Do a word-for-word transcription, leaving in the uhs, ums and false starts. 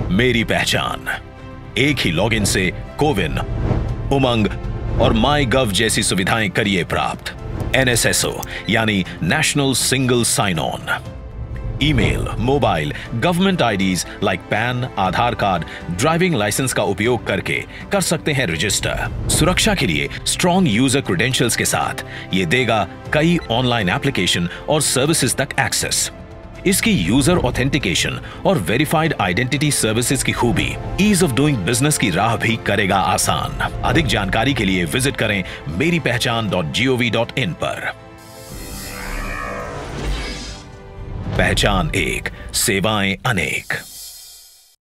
मेरी पहचान। एक ही लॉगिन से कोविन, उमंग और माई गव जैसी सुविधाएं करिए प्राप्त। एन एस एस ओ यानी national single sign on. Email, mobile, government IDs like PAN, Aadhaar card, driving licence का उपयोग करके कर सकते हैं रजिस्टर। सुरक्षा के लिए स्ट्रॉन्ग यूजर क्रेडेंशियल्स के साथ ये देगा कई ऑनलाइन एप्लीकेशन और सर्विसेज तक एक्सेस। इसकी यूजर ऑथेंटिकेशन और वेरीफाइड आइडेंटिटी सर्विसेज की खूबी ईज ऑफ डूइंग बिजनेस की राह भी करेगा आसान। अधिक जानकारी के लिए विजिट करें Meri Pehchaan dot G O V dot in पर। पहचान एक, सेवाएं अनेक।